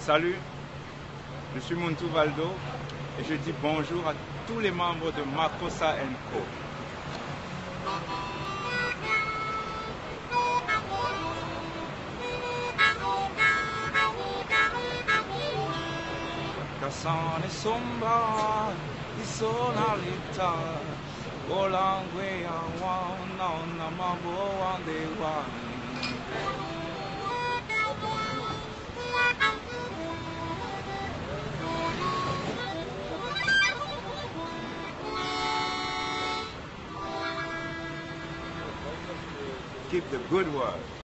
Salut, je suis Muntu Valdo et je dis bonjour à tous les membres de Makossa & Co. Kasane sombra di sonalità, Olangue awan na mambo ande wani. Keep the good word.